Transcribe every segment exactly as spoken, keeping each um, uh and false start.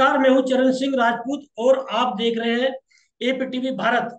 नमस्कार, मैं हूं चरण सिंह राजपूत और आप देख रहे हैं APTV Bharat.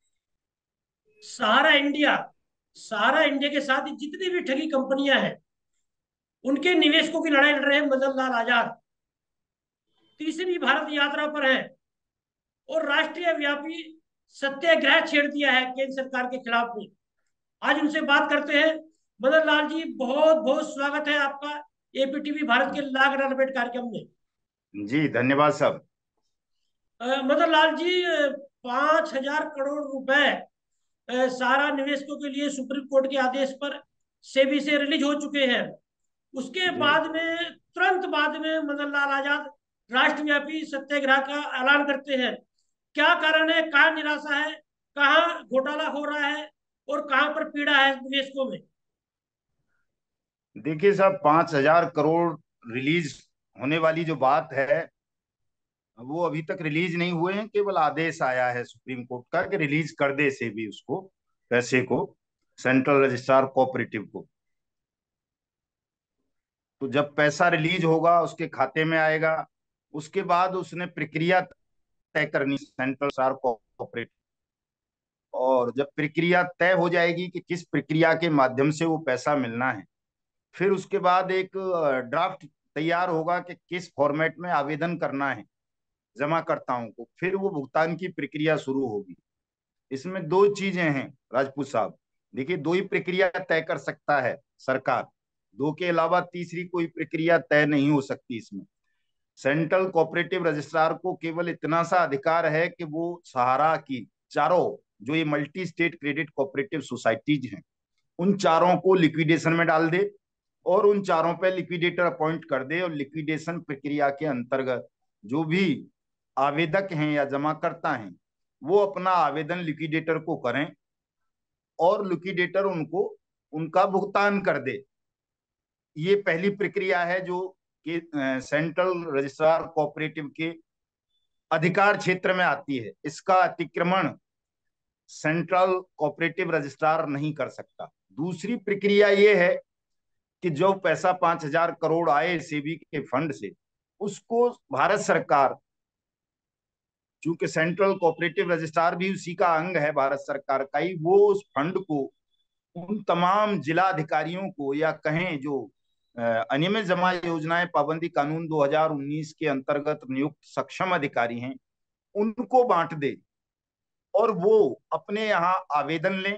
Sahara India Sahara India के साथ जितनी भी ठगी कंपनियां हैं, उनके निवेशकों की लड़ाई लड़ रहे हैं मदन लाल आजाद। तीसरी भारत यात्रा पर है और राष्ट्रीय व्यापी सत्याग्रह छेड़ दिया है केंद्र सरकार के खिलाफ में। आज उनसे बात करते हैं। मदन लाल जी, बहुत बहुत स्वागत है आपका एपीटीवी भारत के लाग लपेट कार्यक्रम में। जी धन्यवाद साहब। अ, मदन लाल जी, पांच हजार करोड़ रुपए अ, सारा निवेशकों के लिए सुप्रीम कोर्ट के आदेश पर सेबी से रिलीज हो चुके हैं। उसके जी बाद में तुरंत बाद में मदन लाल आजाद राष्ट्रव्यापी सत्याग्रह का ऐलान करते हैं। क्या कारण है, कहाँ निराशा है, कहाँ घोटाला हो रहा है और कहाँ पर पीड़ा है निवेशकों में? देखिए साहब, पांच हजार करोड़ रिलीज होने वाली जो बात है वो अभी तक रिलीज नहीं हुए हैं। केवल आदेश आया है सुप्रीम कोर्ट का कि रिलीज कर दे सेबी उसको, पैसे को, सेंट्रल रजिस्ट्रार कोऑपरेटिव को। तो जब पैसा रिलीज होगा उसके खाते में आएगा, उसके बाद उसने प्रक्रिया तय करनी सेंट्रल रजिस्ट्रार कोऑपरेटिव। और जब प्रक्रिया तय हो जाएगी कि किस प्रक्रिया के माध्यम से वो पैसा मिलना है, फिर उसके बाद एक ड्राफ्ट तैयार होगा कि किस फॉर्मेट में आवेदन करना है जमाकर्ताओं को, फिर वो भुगतान की प्रक्रिया शुरू होगी। इसमें दो चीजें हैं राजपूत साहब। देखिए, दो ही प्रक्रिया तय कर सकता है सरकार, दो के अलावा तीसरी कोई प्रक्रिया तय नहीं हो सकती इसमें। सेंट्रल कोऑपरेटिव रजिस्ट्रार को केवल इतना सा अधिकार है कि वो सहारा की चारों जो ये multi state credit cooperative societies हैं, उन चारों को लिक्विडेशन में डाल दे और उन चारों पे लिक्विडेटर अपॉइंट कर दे। और लिक्विडेशन प्रक्रिया के अंतर्गत जो भी आवेदक हैं या जमाकर्ता हैं, वो अपना आवेदन लिक्विडेटर को करें और लिक्विडेटर उनको उनका भुगतान कर दे। ये पहली प्रक्रिया है जो कि सेंट्रल रजिस्ट्रार कोऑपरेटिव के अधिकार क्षेत्र में आती है। इसका अतिक्रमण सेंट्रल कोऑपरेटिव रजिस्ट्रार नहीं कर सकता। दूसरी प्रक्रिया ये है कि जो पैसा पांच हजार करोड़ आए सेबी के फंड से, उसको भारत सरकार, चूंकि सेंट्रल कोऑपरेटिव रजिस्ट्रार भी उसी का अंग है भारत सरकार का ही, वो उस फंड को उन तमाम जिला अधिकारियों को, या कहें जो अनियमित जमा योजनाएं पाबंदी कानून दो हज़ार उन्नीस के अंतर्गत नियुक्त सक्षम अधिकारी हैं, उनको बांट दे और वो अपने यहाँ आवेदन लें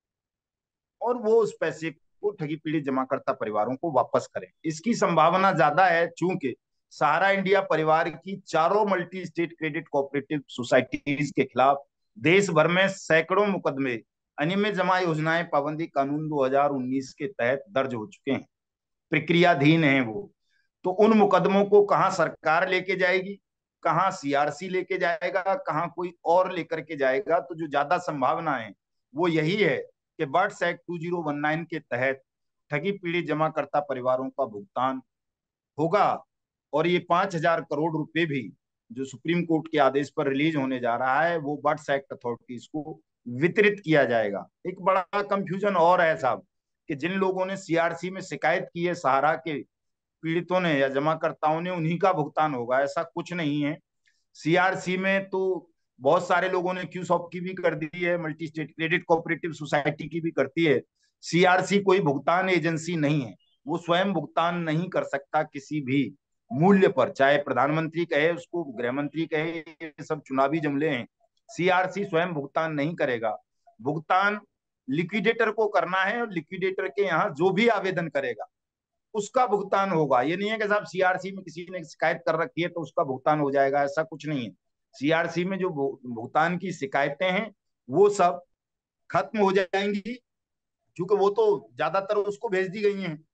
और वो उस पैसे को ठगी पीड़ित जमाकर्ता परिवारों को वापस करें। इसकी संभावना ज्यादा है चूंकि सहारा इंडिया परिवार की चारों multi state credit cooperative societies के खिलाफ देश भर में सैकड़ों मुकदमे अनियमित जमा योजनाएं पाबंदी कानून दो हज़ार उन्नीस के तहत दर्ज हो चुके हैं, प्रक्रियाधीन है वो। तो उन मुकदमों को कहां सरकार लेके जाएगी, कहां सीआरसी लेके जाएगा, कहां कोई और लेकर के जाएगा, तो जो ज्यादा संभावना है वो यही है कि बर्ड्स एक्ट दो हज़ार उन्नीस के तहत ठगी पीड़ित जमाकर्ता परिवारों का भुगतान होगा। और ये पांच हजार करोड़ रुपए भी जो सुप्रीम कोर्ट के आदेश पर रिलीज होने जा रहा है, वो बर्ड्स एक्ट अथॉरिटीज को वितरित किया जाएगा। एक बड़ा कंफ्यूजन और है साहब कि जिन लोगों ने सीआरसी में शिकायत की है सहारा के पीड़ितों ने या जमाकर्ताओं ने, उन्हीं का भुगतान होगा, ऐसा कुछ नहीं है। सीआरसी में तो बहुत सारे लोगों ने क्यूसॉप की भी कर दी है, multi state credit cooperative society की भी करती है। सीआरसी कोई भुगतान एजेंसी नहीं है, वो स्वयं भुगतान नहीं कर सकता किसी भी मूल्य पर, चाहे प्रधानमंत्री कहे उसको, गृह मंत्री कहे, ये सब चुनावी जुमले हैं। सीआरसी स्वयं भुगतान नहीं करेगा। भुगतान लिक्विडेटर को करना है और लिक्विडेटर के यहाँ जो भी आवेदन करेगा उसका भुगतान होगा। ये नहीं है कि साहब सीआरसी में किसी ने शिकायत कर रखी है तो उसका भुगतान हो जाएगा, ऐसा कुछ नहीं है। सीआरसी में जो भुगतान की शिकायतें हैं वो सब खत्म हो जाएंगी, क्योंकि वो तो ज्यादातर उसको भेज दी गई हैं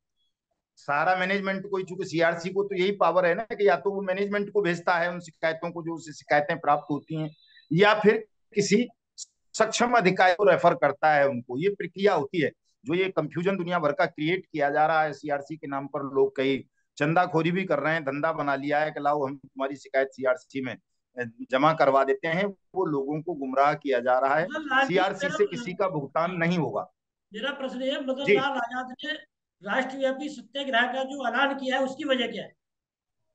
सारा मैनेजमेंट को। चूंकि सीआरसी को तो यही पावर है ना कि या तो वो मैनेजमेंट को भेजता है उन शिकायतों को, जो उससे शिकायतें प्राप्त होती हैं, या फिर किसी सक्षम अधिकारी को रेफर करता है उनको। ये प्रक्रिया होती है। जो ये कंफ्यूजन दुनिया भर का क्रिएट किया जा रहा है सीआरसी के नाम पर, लोग कई चंदाखोरी भी कर रहे हैं, धंधा बना लिया है कि लाओ हम तुम्हारी शिकायत सीआरसी में जमा करवा देते हैं, वो लोगों को गुमराह किया जा रहा है। मदन लाल जी, सीआरसी से मेरा किसी का भुगतान नहीं होगा। मेरा प्रश्न है, मदन जी, लाल आजाद ने राष्ट्रव्यापी सत्याग्रह का जो ऐलान किया है उसकी वजह क्या है?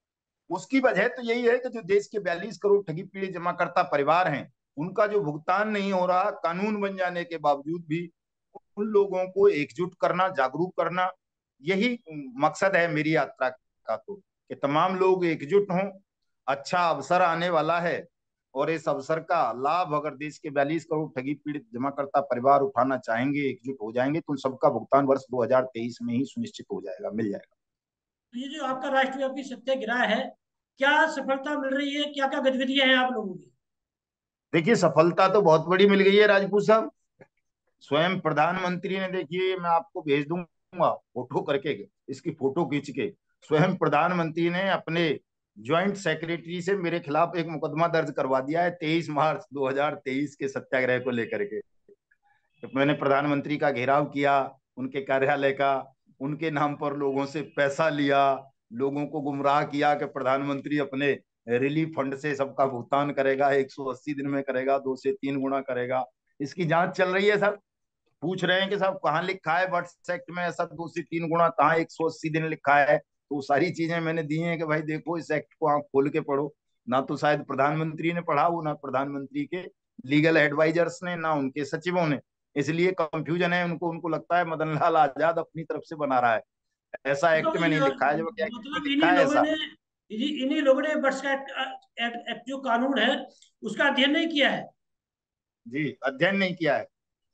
उसकी वजह तो यही है कि जो देश के बयालीस करोड़ ठगी पीड़ित जमा करता परिवार हैं, उनका जो भुगतान नहीं हो रहा, कानून बन जाने के बावजूद भी उन लोगों को एकजुट करना, जागरूक करना, यही मकसद है मेरी यात्रा का। तो कि तमाम लोग एकजुट हों, अच्छा अवसर आने वाला है, और इस अवसर का लाभ अगर देश के बयालीस करोड़ ठगी पीड़ित जमा करता परिवार उठाना चाहेंगे, एकजुट हो जाएंगे, तो उन सबका भुगतान वर्ष दो हज़ार तेईस में ही सुनिश्चित हो जाएगा, मिल जाएगा। तो ये जो आपका राष्ट्रव्यापी सत्याग्रह है, क्या सफलता मिल रही है? क्या क्या गतिविधियां हैं आप लोगों की? देखिए, सफलता तो बहुत बड़ी मिल गई है राजपूत साहब। स्वयं प्रधानमंत्री ने, देखिए मैं आपको भेज दूंगा फोटो करके, इसकी फोटो खींच के, स्वयं प्रधानमंत्री ने अपने ज्वाइंट सेक्रेटरी से मेरे खिलाफ एक मुकदमा दर्ज करवा दिया है तेईस मार्च दो हज़ार तेईस के सत्याग्रह को लेकर के। तो मैंने प्रधानमंत्री का घेराव किया, उनके कार्यालय का, उनके नाम पर लोगों से पैसा लिया, लोगों को गुमराह किया कि प्रधानमंत्री अपने रिलीफ फंड से सबका भुगतान करेगा, एक सौ अस्सी दिन में करेगा, दो से तीन गुना करेगा। इसकी जांच चल रही है सर। पूछ रहे हैं कि साहब कहाँ लिखा है वर्ड्स एक्ट में ऐसा दो से तीन गुना, कहाँ एक सौ अस्सी दिन लिखा है? तो सारी चीजें मैंने दी हैं कि भाई देखो, इस एक्ट को आप खोल के पढ़ो। ना तो शायद प्रधानमंत्री ने पढ़ा वो, ना प्रधानमंत्री के लीगल एडवाइजर्स ने, ना उनके सचिवों ने। इसलिए कंफ्यूजन है उनको। उनको लगता है मदन लाल आजाद अपनी तरफ से बना रहा है, ऐसा एक्ट मतलब में नहीं ये- लिखा है, जब एक्ट में मतलब लिखा इन्हीं है लोगों ऐसा। ने इन्हीं इन्हीं लोगों ने बर्ड्स का एक्ट, एक्ट, एक्ट जो कानून है उसका अध्ययन नहीं किया है। जी, अध्ययन नहीं किया है।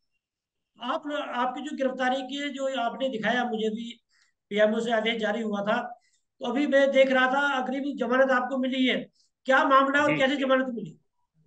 आप आपकी जो गिरफ्तारी की, जो आपने दिखाया मुझे भी, पीएमओ से आदेश जारी हुआ था, तो अभी मैं देख रहा था अग्रिम जमानत आपको मिली है। क्या मामला और जी, कैसे जमानत मिली?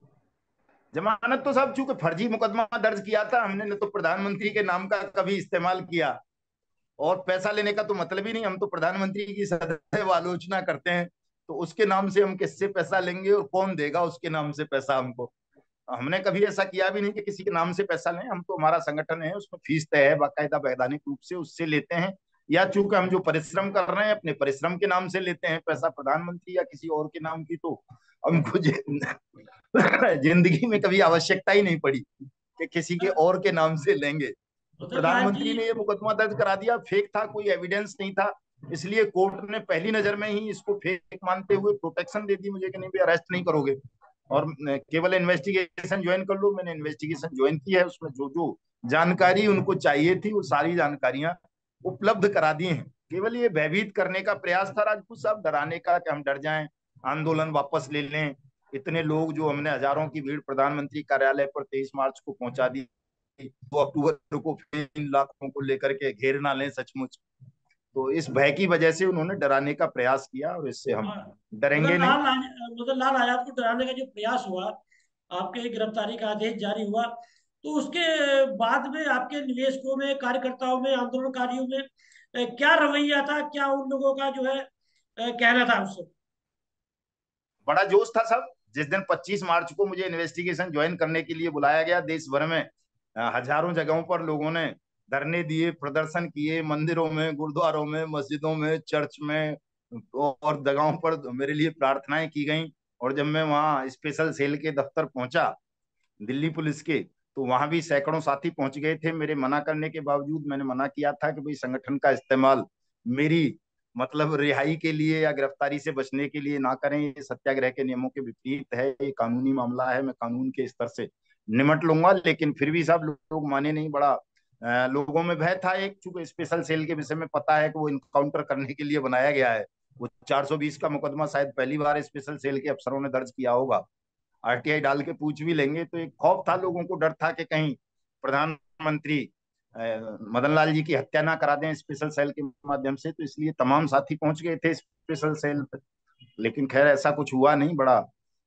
जमानत तो साहब चूंकि फर्जी मुकदमा दर्ज किया था हमने, न तो प्रधानमंत्री के नाम का कभी इस्तेमाल किया, और पैसा लेने का तो मतलब ही नहीं। हम तो प्रधानमंत्री की सदैव आलोचना करते हैं, तो उसके नाम से हम किससे पैसा लेंगे और कौन देगा उसके नाम से पैसा हमको? हमने कभी ऐसा किया भी नहीं कि किसी के नाम से पैसा लें। हम तो, हमारा संगठन है उसमें फीस तय है बाकायदा वैधानिक रूप से, उससे लेते हैं। या चूंकि हम जो परिश्रम कर रहे हैं अपने परिश्रम के नाम से लेते हैं पैसा, प्रधानमंत्री या किसी और के नाम की तो हमको जिंदगी में कभी आवश्यकता ही नहीं पड़ी कि किसी के और के नाम से लेंगे। तो मतलब लाल जी, प्रधानमंत्री ने ये मुकदमा दर्ज करा दिया, फेक था, कोई एविडेंस नहीं था, इसलिए कोर्ट ने पहली नजर में ही इसको फेक मानते हुए प्रोटेक्शन दे दी मुझे कि नहीं भी अरेस्ट नहीं करोगे, और केवल इन्वेस्टिगेशन ज्वाइन कर लो। मैंने इन्वेस्टिगेशन ज्वाइन की है, उसमें जो जो जानकारी उनको चाहिए थी वो सारी जानकारियां उपलब्ध करा दी हैं। केवल ये भयभीत करने का प्रयास था राजपूत साहब, डराने का कि हम डर जाएं, आंदोलन वापस ले लें। इतने लोग, जो हमने हजारों की भीड़ प्रधानमंत्री कार्यालय पर तेईस मार्च को पहुंचा दी, दो अक्टूबर को फिर इन लाखों को लेकर के घेर ना लें सचमुच। तो इस भय की वजह से उन्होंने डराने का प्रयास किया, और इससे हम हाँ, डरेंगे मदन नहीं। लाल मदन लाल आजाद को डराने का जो प्रयास हुआ, आपके गिरफ्तारी का आदेश जारी हुआ, तो उसके बाद में आपके निवेशकों में, कार्यकर्ताओं में, आंदोलनकारियों में अ, क्या रवैया था? क्या उन लोगों का जो है अ, कहना था उस समय? बड़ा जोश था सब। जिस दिन पच्चीस मार्च को मुझे इन्वेस्टिगेशन ज्वाइन करने के लिए बुलाया गया, देश भर में अ, हजारों जगहों पर लोगों ने धरने दिए, प्रदर्शन किए, मंदिरों में, गुरुद्वारों में, मस्जिदों में, चर्च में और जगहों पर मेरे लिए प्रार्थनाएं की गई। और जब मैं वहाँ स्पेशल सेल के दफ्तर पहुंचा, दिल्ली पुलिस के, तो वहां भी सैकड़ों साथी पहुंच गए थे। मेरे मना करने के बावजूद, मैंने मना किया था कि भाई संगठन का इस्तेमाल मेरी मतलब रिहाई के लिए या गिरफ्तारी से बचने के लिए ना करें, ये सत्याग्रह के नियमों के विपरीत है, ये कानूनी मामला है, मैं कानून के स्तर से निमट लूंगा। लेकिन फिर भी सब लोग माने नहीं। बड़ा अ, लोगों में भय था। एक, चूंकि स्पेशल सेल के विषय में पता है कि वो इनकाउंटर करने के लिए बनाया गया है, वो चार सौ बीस का मुकदमा शायद पहली बार स्पेशल सेल के अफसरों ने दर्ज किया होगा। आरटीआई डाल के पूछ भी लेंगे, तो एक खौफ था, लोगों को डर था कि कहीं प्रधानमंत्री मदन लाल जी की हत्या ना करा दें स्पेशल सेल के माध्यम से। तो इसलिए तमाम साथी पहुंच गए थे स्पेशल सेल पे। लेकिन खैर ऐसा कुछ हुआ नहीं। बड़ा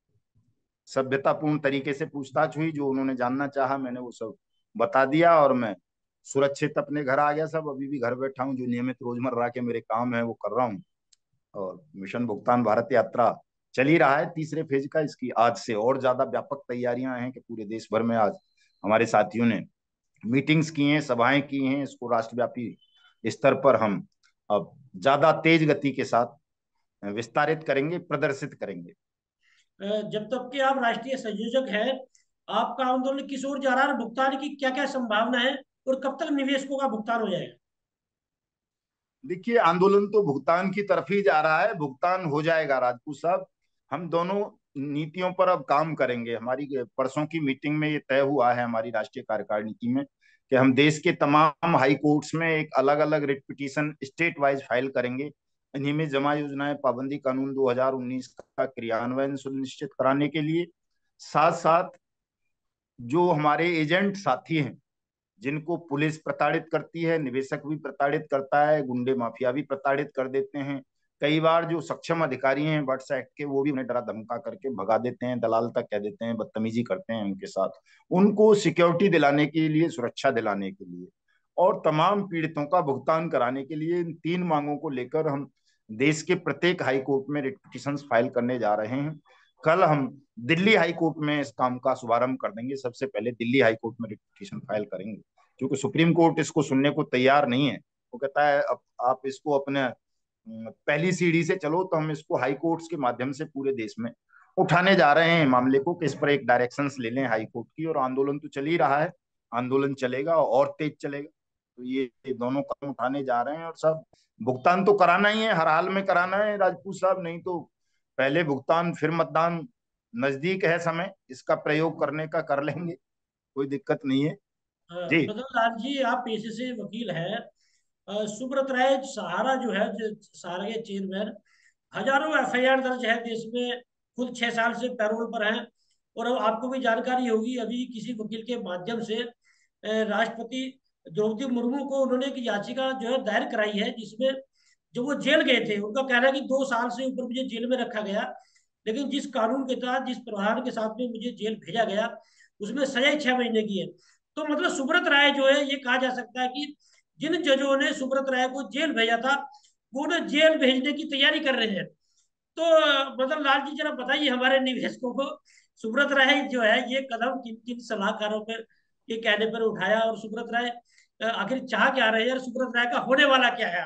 सभ्यतापूर्ण तरीके से पूछताछ हुई, जो उन्होंने जानना चाहा मैंने वो सब बता दिया, और मैं सुरक्षित अपने घर आ गया। सब अभी भी घर बैठा हूँ, जो नियमित रोजमर्रा के मेरे काम है वो कर रहा हूँ। और मिशन भुगतान भारत यात्रा चल ही रहा है तीसरे फेज का। इसकी आज से और ज्यादा व्यापक तैयारियां हैं कि पूरे देश भर में आज हमारे साथियों ने मीटिंग्स की हैं, सभाएं की हैं। इसको राष्ट्रव्यापी स्तर पर हम अब ज्यादा तेज गति के साथ विस्तारित करेंगे, प्रदर्शित करेंगे। अ, जब तक कि आप राष्ट्रीय संयोजक हैं, आपका आंदोलन किस ओर जा रहा है? भुगतान की क्या क्या संभावना है और कब तक निवेशकों का भुगतान हो जाएगा? देखिए, आंदोलन तो भुगतान की तरफ ही जा रहा है, भुगतान हो जाएगा राजपूत साहब। हम दोनों नीतियों पर अब काम करेंगे। हमारी परसों की मीटिंग में ये तय हुआ है, हमारी राष्ट्रीय कार्यकारिणी में, कि हम देश के तमाम हाई कोर्ट्स में एक अलग अलग writ petition state wise file करेंगे। इन्हीं में जमा योजनाएं पाबंदी कानून दो हज़ार उन्नीस का क्रियान्वयन सुनिश्चित कराने के लिए, साथ साथ जो हमारे एजेंट साथी हैं, जिनको पुलिस प्रताड़ित करती है, निवेशक भी प्रताड़ित करता है, गुंडे माफिया भी प्रताड़ित कर देते हैं, कई बार जो सक्षम अधिकारी हैं बट्स एक्ट के, वो भी उन्हें डरा धमका करके भगा देते हैं, दलाल तक कह देते हैं, बदतमीजी करते हैं उनके साथ। उनको सिक्योरिटी दिलाने के लिए, सुरक्षा दिलाने के लिए और तमाम पीड़ितों का भुगतान कराने के लिए, इन तीन मांगों को लेकर हम देश के प्रत्येक हाई कोर्ट में रिट पिटीशन फाइल करने जा रहे हैं। कल हम दिल्ली हाई कोर्ट में इस काम का शुभारंभ कर देंगे। सबसे पहले दिल्ली हाई कोर्ट में रिट पिटीशन फाइल करेंगे, क्योंकि सुप्रीम कोर्ट इसको सुनने को तैयार नहीं है। वो कहता है अब आप इसको अपने पहली सीढ़ी से चलो, तो हम इसको हाई कोर्ट्स के माध्यम से पूरे देश में उठाने जा रहे हैं मामले को, कि इस पर एक डायरेक्शंस ले लें हाई कोर्ट की। और आंदोलन तो चल ही रहा है, आंदोलन चलेगा और तेज चलेगा। तो ये, ये दोनों कदम उठाने जा रहे हैं। और सब भुगतान तो कराना ही है, हर हाल में कराना है राजपूत साहब, नहीं तो पहले भुगतान फिर मतदान। नजदीक है समय, इसका प्रयोग करने का कर लेंगे, कोई दिक्कत नहीं है। अ, जी। मदन लाल जी, आप पेशे से वकील हैं। अ, सुब्रत राय सहारा जो है, जो सहारा के चेयरमैन, हजारों एफ आई आर दर्ज है देश में, खुद छह साल से पैरोल पर हैं। और अब आपको भी जानकारी होगी, अभी किसी वकील के माध्यम से अ, राष्ट्रपति द्रौपदी मुर्मू को उन्होंने एक याचिका जो है दायर कराई है, जिसमें जो वो जेल गए थे, उनका कहना है कि दो साल से ऊपर मुझे जेल में रखा गया, लेकिन जिस कानून के तहत, जिस प्रावधान के साथ में मुझे जेल भेजा गया, उसमें सजा छह महीने की है। तो मतलब सुब्रत राय जो है, ये कहा जा सकता है कि जिन जजों ने सुब्रत राय को जेल भेजा था, वो उन्हें जेल भेजने की तैयारी कर रहे हैं। तो मतलब लाल जी, जरा बताइए हमारे निवेशकों को, सुब्रत राय जो है ये कदम किन किन सलाहकारों पर के कहने पर उठाया, और सुब्रत राय अ, आखिर चाह क्या रहे हैं, और सुब्रत राय का होने वाला क्या है?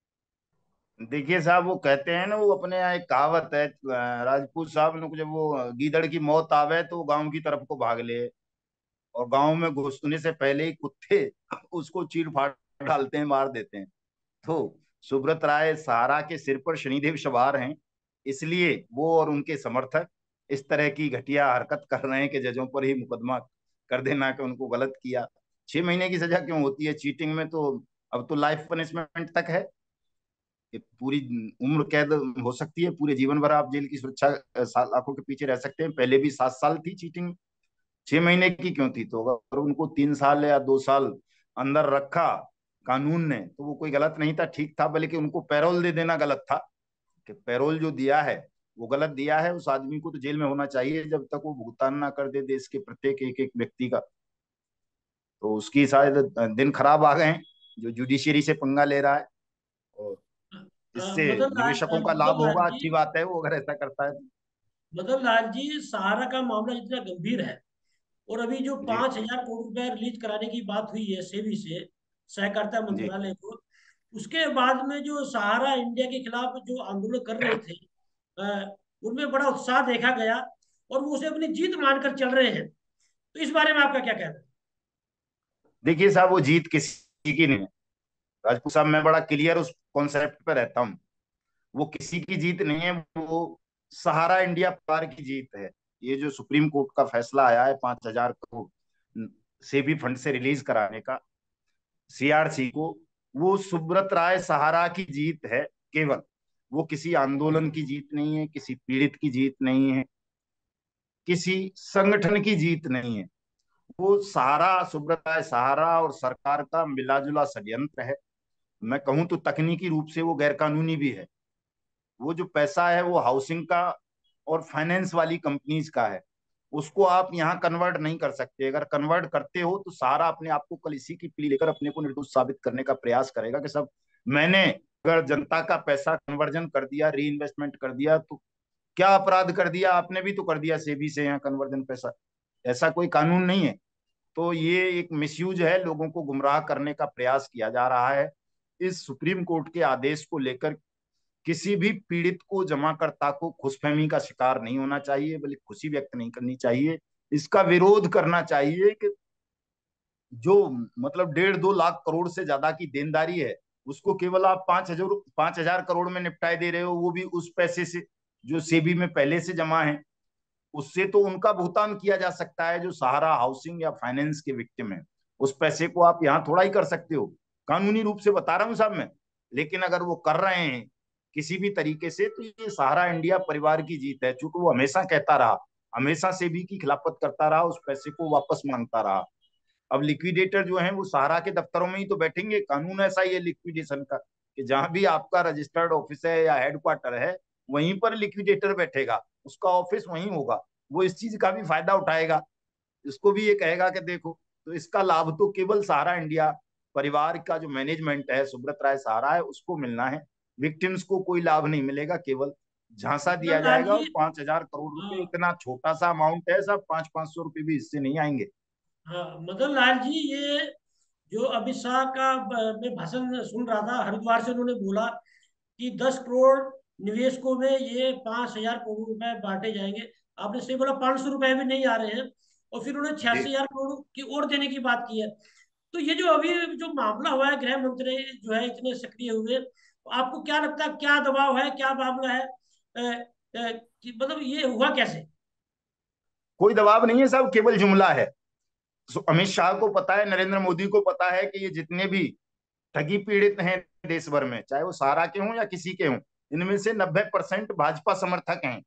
देखिए साहब, वो कहते हैं ना, वो अपने यहाँ एक कहावत है, अ, राजपूत साहब लोग, जब वो गीदड़ की मौत आवे तो गांव की तरफ को भाग ले, और गांव में घुसने से पहले ही कुत्ते उसको चीर फाड़ डालते हैं, मार देते हैं। तो सुब्रत राय सहारा के सिर पर शनिदेव सवार हैं, इसलिए वो और उनके समर्थक इस तरह की घटिया हरकत कर रहे हैं कि जजों पर ही मुकदमा कर देना कि उनको गलत किया। छह महीने की सजा क्यों होती है चीटिंग में? तो अब तो लाइफ पनिशमेंट तक है, कि पूरी उम्र कैद हो सकती है, पूरे जीवन भर आप जेल की सुरक्षा अ, सलाखों के पीछे रह सकते हैं। पहले भी सात साल थी चीटिंग, छह महीने की क्यों थी? तो अगर उनको तीन साल या दो साल अंदर रखा कानून ने, तो वो कोई गलत नहीं था, ठीक था। बल्कि उनको पैरोल दे देना गलत था, कि पैरोल जो दिया है वो गलत दिया है। उस आदमी को तो जेल में होना चाहिए जब तक वो भुगतान ना कर दे देश के प्रत्येक एक एक व्यक्ति का। तो उसकी शायद दिन खराब आ गए हैं, जो जुडिशियरी से पंगा ले रहा है। और अ, इससे मदन लाल अ, निवेशकों का लाभ मदन लाल होगा, जी, अच्छी बात है वो अगर ऐसा करता है तो। मदन लाल जी, सहारा का मामला इतना गंभीर है, और अभी जो जी। पांच हजार करोड़ रुपए रिलीज कराने की बात हुई है सेबी से, सहकारिता जी। मंत्रालय को, उसके बाद में जो सहारा इंडिया के खिलाफ जो आंदोलन कर रहे थे, अ, उनमें बड़ा उत्साह देखा गया, और वो उसे अपनी जीत मानकर चल रहे हैं। तो इस बारे में आपका क्या कहना है? देखिए साहब, वो जीत किसी की नहीं है राजपूत साहब, मैं बड़ा क्लियर उस कॉन्सेप्ट पे रहता हूँ। वो किसी की जीत नहीं है, वो सहारा इंडिया परिवार की जीत है। ये जो सुप्रीम कोर्ट का फैसला आया है पांच हजार करोड़ सेबी फंड से रिलीज कराने का सी आर सी को, वो सुब्रत राय सहारा की जीत है केवल। वो किसी आंदोलन की जीत नहीं है, किसी पीड़ित की जीत नहीं है, किसी संगठन की जीत नहीं है। वो सहारा, सुब्रत राय सहारा और सरकार का मिलाजुला षड्यंत्र है। मैं कहूं तो तकनीकी रूप से वो गैरकानूनी भी है। वो जो पैसा है वो हाउसिंग का और फाइनेंस वाली कंपनीज का है, उसको आप यहाँ कन्वर्ट नहीं कर सकते। अगर कन्वर्ट करते हो तो सारा अपने आप को कल इसी की पीढ़ी लेकर अपने को निर्दोष साबित करने का प्रयास करेगा, कि सब मैंने, अगर जनता का पैसा कन्वर्जन कर दिया, री इन्वेस्टमेंट कर दिया, तो क्या अपराध कर दिया? आपने भी तो कर दिया सेबी से यहाँ कन्वर्जन पैसा। ऐसा कोई कानून नहीं है। तो ये एक मिसयूज है, लोगों को गुमराह करने का प्रयास किया जा रहा है। इस सुप्रीम कोर्ट के आदेश को लेकर किसी भी पीड़ित को, जमाकर्ता को खुशफहमी का शिकार नहीं होना चाहिए, बल्कि खुशी व्यक्त नहीं करनी चाहिए, इसका विरोध करना चाहिए कि जो मतलब डेढ़ दो लाख करोड़ से ज्यादा की देनदारी है, उसको केवल आप पांच हजार पांच हजार करोड़ में निपटाए दे रहे हो, वो भी उस पैसे से जो सेबी में पहले से जमा है। उससे तो उनका भुगतान किया जा सकता है जो सहारा हाउसिंग या फाइनेंस के विक्टिम है। उस पैसे को आप यहाँ थोड़ा ही कर सकते हो, कानूनी रूप से बता रहा हूँ साहब मैं। लेकिन अगर वो कर रहे हैं किसी भी तरीके से, तो ये सहारा इंडिया परिवार की जीत है। चूंकि वो हमेशा कहता रहा, हमेशा सेबी की खिलाफत करता रहा, उस पैसे को वापस मांगता रहा। अब लिक्विडेटर जो है वो सहारा के दफ्तरों में ही तो बैठेंगे। कानून ऐसा ही है लिक्विडेशन का कि जहां भी आपका रजिस्टर्ड ऑफिस है या हेडक्वार्टर है, वहीं पर लिक्विडेटर बैठेगा, उसका ऑफिस वहीं होगा। वो इस चीज का भी फायदा उठाएगा, इसको भी ये कहेगा कि देखो। तो इसका लाभ तो केवल सहारा इंडिया परिवार का जो मैनेजमेंट है, सुब्रत राय सहारा है, उसको मिलना है। विक्टिम्स को कोई लाभ नहीं मिलेगा, केवल झांसा दिया मदन लाल जाएगा। जी। और पांच हजार करोड़ रुपए हाँ। इतना छोटा सा अमाउंट है साहब, पांच पांच सौ रुपए भी इससे नहीं आएंगे। हाँ मदन लाल जी, ये जो अमित शाह का ब- मैं भाषण सुन रहा था, हरिद्वार से उन्होंने बोला कि दस करोड़ निवेशकों में ये पांच हजार करोड़ रुपए बांटे जाएंगे। आपने सही बोला, पांच सौ रुपए भी नहीं आ रहे हैं। और फिर उन्होंने जी। छियासी हजार करोड़ की और देने की बात की है। तो ये जो अभी जो मामला हुआ है, गृह मंत्री जो है इतने सक्रिय हुए, तो आपको क्या लगता है, क्या दबाव है, क्या मामला है? अ, अ, कि मतलब ये हुआ कैसे? कोई दबाव नहीं है साहब, केवल जुमला है। सो अमित शाह को पता है, नरेंद्र मोदी को पता है कि ये जितने भी ठगी पीड़ित हैं देश भर में, चाहे वो सहारा के हों या किसी के हों, इनमें से नब्बे परसेंट भाजपा समर्थक हैं।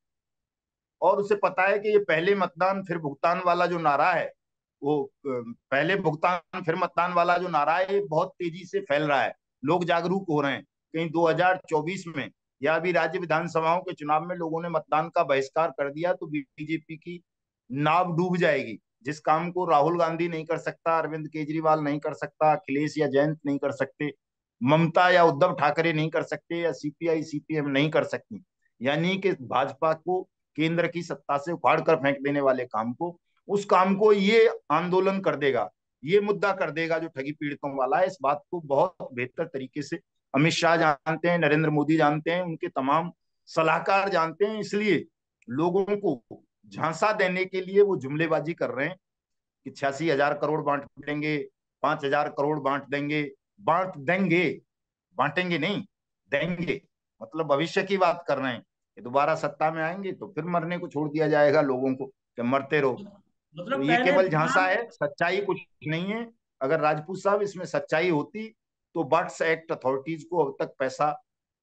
और उसे पता है कि ये पहले मतदान फिर भुगतान वाला जो नारा है, वो पहले भुगतान फिर मतदान वाला जो नारा है, ये बहुत तेजी से फैल रहा है। लोग जागरूक हो रहे हैं। कहीं दो हजार चौबीस में या अभी राज्य विधानसभाओं के चुनाव में लोगों ने मतदान का बहिष्कार कर दिया तो बीजेपी की नाव डूब जाएगी। जिस काम को राहुल गांधी नहीं कर सकता, अरविंद केजरीवाल नहीं कर सकता, अखिलेश या जयंत नहीं कर सकते, ममता या उद्धव ठाकरे नहीं कर सकते, या सीपीआई सीपीएम नहीं कर सकती, यानी कि भाजपा को केंद्र की सत्ता से उखाड़ कर फेंक देने वाले काम को, उस काम को ये आंदोलन कर देगा, ये मुद्दा कर देगा जो ठगी पीड़ितों वाला है। इस बात को बहुत बेहतर तरीके से अमित शाह जानते हैं, नरेंद्र मोदी जानते हैं, उनके तमाम सलाहकार जानते हैं। इसलिए लोगों को झांसा देने के लिए वो जुमलेबाजी कर रहे हैं कि छियासी हजार करोड़ बांट देंगे, पांच हजार करोड़ बांट देंगे। बांट देंगे, बांटेंगे नहीं, देंगे। मतलब भविष्य की बात कर रहे हैं कि दोबारा सत्ता में आएंगे तो फिर मरने को छोड़ दिया जाएगा लोगों को कि मरते रहो। तो मतलब ये पहले केवल झांसा भुगतान। है, सच्चाई कुछ नहीं है। अगर राजपूत साहब इसमें सच्चाई होती तो बर्ड्स एक्ट अथॉरिटीज को अब तक पैसा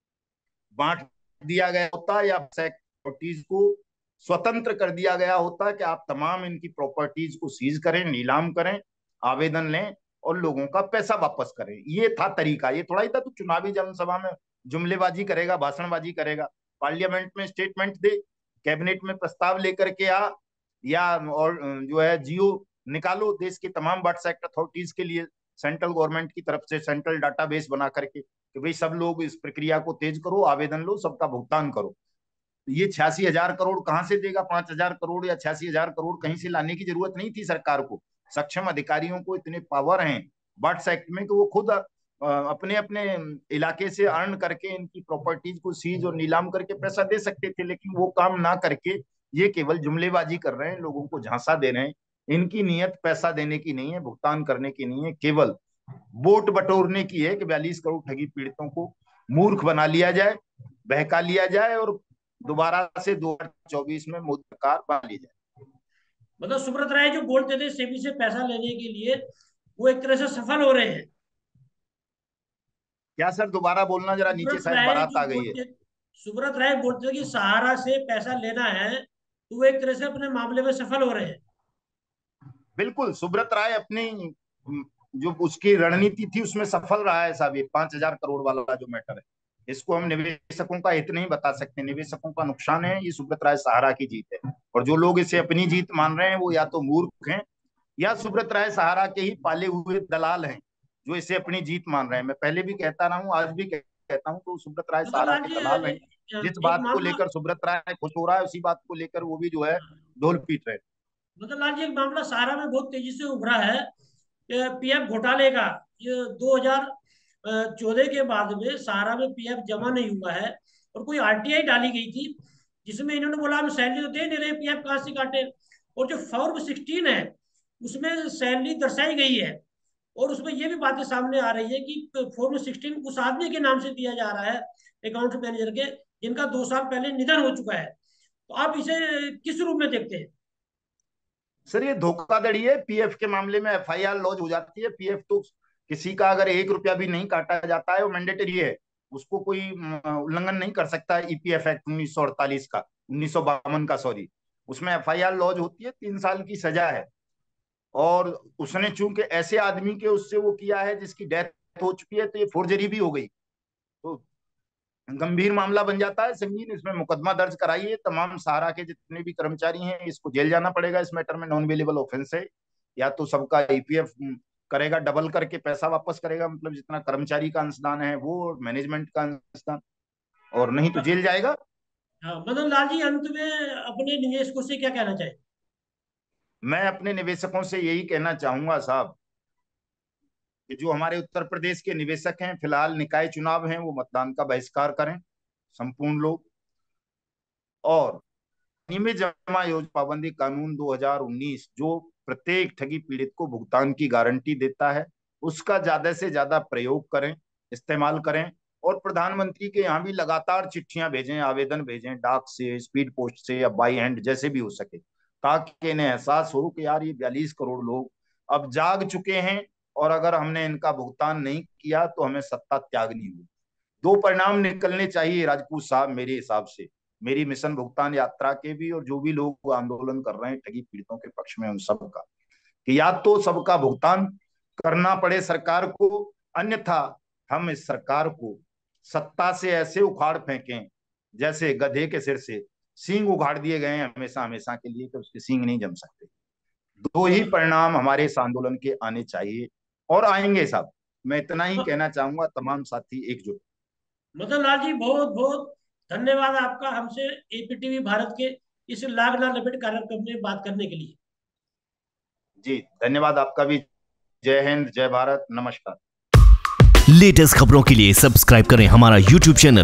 बांट दिया गया होता, या बर्ड्स एक्ट अथॉरिटीज को स्वतंत्र कर दिया गया होता कि आप तमाम इनकी प्रॉपर्टीज को सीज करें, नीलाम करें, आवेदन लें और लोगों का पैसा वापस करें। ये था तरीका, ये थोड़ा ही था तो चुनावी जनसभा में जुमलेबाजी करेगा, भाषणबाजी करेगा, पार्लियामेंट में स्टेटमेंट दे, कैबिनेट में प्रस्ताव लेकर के आ, या और जो है जियो निकालो देश के तमाम बर्ड्स एक्ट अथॉरिटीज के लिए, सेंट्रल गवर्नमेंट की तरफ से सेंट्रल डाटाबेस बना करके कि भाई सब लोग इस प्रक्रिया को तेज करो, आवेदन लो, सबका भुगतान करो। तो ये छियासी हजार करोड़ कहाँ से देगा? पांच हजार करोड़ या छियासी हजार करोड़ कहीं से लाने की जरूरत नहीं थी सरकार को। सक्षम अधिकारियों को इतने पावर हैं बर्ड्स एक्ट में कि वो खुद अपने अपने इलाके से अर्न करके इनकी प्रॉपर्टीज को सीज और नीलाम करके पैसा दे सकते थे, लेकिन वो काम ना करके ये केवल जुमलेबाजी कर रहे हैं, लोगों को झांसा दे रहे हैं। इनकी नीयत पैसा देने की नहीं है, भुगतान करने की नहीं है, केवल वोट बटोरने की है कि बयालीस करोड़ ठगी पीड़ितों को मूर्ख बना लिया जाए, बहका लिया जाए और दोबारा से दो हजार चौबीस में मोदी सरकार बना ली जाए। मतलब सुब्रत राय जो बोलते थे सेबी से पैसा लेने के लिए, वो एक तरह से सफल हो रहे हैं। क्या सर, दोबारा बोलना जरा, नीचे सुब्रत शायद राय बारात जो आ गई है। बोलते सुब्रत राय बोलते थे कि सहारा से पैसा लेना है, तो वो एक तरह से अपने मामले में सफल हो रहे हैं। बिल्कुल, सुब्रत राय अपनी जो उसकी रणनीति थी उसमें सफल रहा है साहब। ये पांच हजार करोड़ वाला जो मैटर है, इसको हम निवेशकों का हित नहीं बता सकते, निवेशकों का नुकसान है। ये सुब्रत राय सहारा की जीत है। और जो लोग इसे अपनी जीत मान रहे हैं वो या तो मूर्ख हैं या सुब्रत राय सहारा के ही पाले हुए दलाल हैं जो इसे अपनी जीत मान रहे हैं। मैं पहले भी कहता रहा हूँ, आज भी कहता हूँ, तो सुब्रत राय मतलब सहारा लाल के जी, दलाल हैं। जिस एक बात को मामला। लेकर सुब्रत राय खुश हो रहा है उसी बात को लेकर वो भी जो है ढोल पीट रहे हैं। मतलब लाल जी, एक मामला सहारा में बहुत तेजी से उभरा है, पीएफ घोटाले का। ये दो हजार चौदह के बाद में सहारा में पीएफ जमा नहीं हुआ है, और कोई आरटीआई डाली गई थी, जिसमें इन्होंने बोला हम सैलरी तो दे नहीं रहे, पीएफ कहाँ से काटे। और जो फॉर्म सिक्सटीन है, उसमें सैलरी दर्शाई गई है, और उसमें ये भी बातें सामने आ रही है कि फॉर्म सिक्सटीन उस आदमी के नाम से दिया जा रहा है, अकाउंट मैनेजर के, जिनका दो साल पहले निधन हो चुका है। तो आप इसे किस रूप में देखते हैं? सर ये धोखाधड़ी है। पीएफ के मामले में एफआईआर लॉन्च हो जाती है। पीएफ तो किसी का अगर एक रुपया भी नहीं काटा जाता है वो मैंडेटरी है, उसको कोई अ, उल्लंघन नहीं कर सकता। ईपीएफ एक्ट उन्नीस सौ अड़तालीस का, उन्नीस सौ बावन का, सॉरी, उसमें एफआईआर लॉन्च होती है, तीन साल की सजा है। और उसने चूंकि ऐसे आदमी के उससे वो किया है जिसकी डेथ हो चुकी है, तो ये फोर्जरी भी हो गई, तो गंभीर मामला बन जाता है, संगीन। इसमें मुकदमा दर्ज कराइए। तमाम सहारा के जितने भी कर्मचारी हैं, इसको जेल जाना पड़ेगा। इस मैटर में नॉन वेलेबल ऑफेंस है। या तो सबका ईपीएफ करेगा, डबल करके पैसा वापस करेगा, मतलब जितना कर्मचारी का अंशदान है वो, मैनेजमेंट का अंशदान, और नहीं तो जेल जाएगा। हाँ, मदन लाल जी, अंत में अपने निवेशकों से क्या कहना चाहिए? मैं अपने निवेशकों से यही कहना चाहूंगा साहब, कि जो हमारे उत्तर प्रदेश के निवेशक हैं, फिलहाल निकाय चुनाव हैं, वो मतदान का बहिष्कार करें संपूर्ण लोग। और नियमित जमा योजना पाबंदी कानून दो हज़ार उन्नीस, जो प्रत्येक ठगी पीड़ित को भुगतान की गारंटी देता है, उसका ज्यादा से ज्यादा प्रयोग करें, इस्तेमाल करें। और प्रधानमंत्री के यहाँ भी लगातार चिट्ठियां भेजें, आवेदन भेजें, डाक से, स्पीड पोस्ट से, या बाई हैंड, जैसे भी हो सके, ताकि इन्हें एहसास हो कि यार ये बयालीस करोड़ लोग अब जाग चुके हैं, और अगर हमने इनका भुगतान नहीं किया तो हमें सत्ता त्यागनी होगी। दो परिणाम निकलने चाहिए राजपूत साहब मेरे हिसाब से, मेरी मिशन भुगतान यात्रा के भी, और जो भी लोग आंदोलन कर रहे हैं ठगी पीड़ितों के पक्ष में, उन सब का, कि या तो सबका भुगतान करना पड़े सरकार को, अन्यथा हम इस सरकार को सत्ता से ऐसे उखाड़ फेंकें जैसे गधे के सिर से सींग उखाड़ दिए गए हैं हमेशा हमेशा के लिए, कि उसके सींग नहीं जम सकते। दो ही मदन परिणाम हमारे इस आंदोलन के आने चाहिए, और आएंगे साहब। मैं इतना ही कहना चाहूंगा, तमाम साथी एकजुट। मदन लाल जी, बहुत बहुत धन्यवाद आपका हमसे एपीटीवी भारत के इस लाग ना लपेट कार्यक्रम में बात करने के लिए। जी धन्यवाद आपका भी। जय हिंद, जय भारत, नमस्कार। लेटेस्ट खबरों के लिए सब्सक्राइब करें हमारा यूट्यूब चैनल